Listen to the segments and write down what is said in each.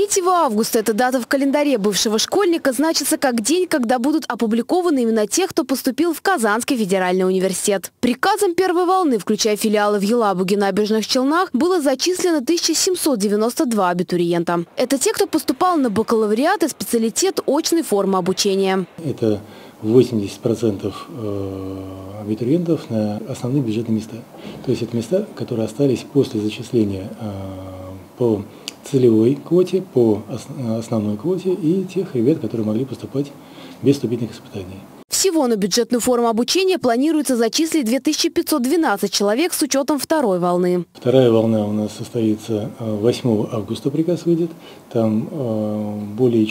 3 августа – эта дата в календаре бывшего школьника значится как день, когда будут опубликованы имена тех, кто поступил в Казанский федеральный университет. Приказом первой волны, включая филиалы в Елабуге, Набережных Челнах, было зачислено 1792 абитуриента. Это те, кто поступал на бакалавриат и специалитет очной формы обучения. Это 80% абитуриентов на основные бюджетные места. То есть это места, которые остались после зачисления по целевой квоте, по основной квоте и тех ребят, которые могли поступать без вступительных испытаний. Всего на бюджетную форму обучения планируется зачислить 2512 человек с учетом второй волны. Вторая волна у нас состоится 8 августа, приказ выйдет. Там более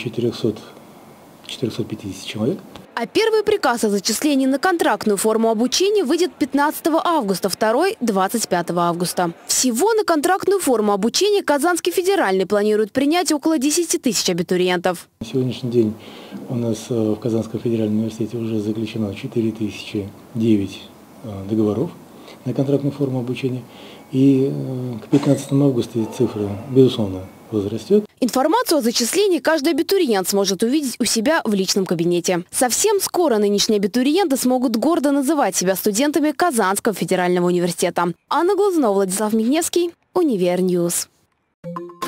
450 человек. А первый приказ о зачислении на контрактную форму обучения выйдет 15 августа, второй – 25 августа. Всего на контрактную форму обучения Казанский федеральный планирует принять около 10 тысяч абитуриентов. На сегодняшний день у нас в Казанском федеральном университете уже заключено 4009 договоров на контрактную форму обучения. И к 15 августа цифра, безусловно, возрастет. Информацию о зачислении каждый абитуриент сможет увидеть у себя в личном кабинете. Совсем скоро нынешние абитуриенты смогут гордо называть себя студентами Казанского федерального университета. Анна Глазунова, Владислав Михневский, Универньюз.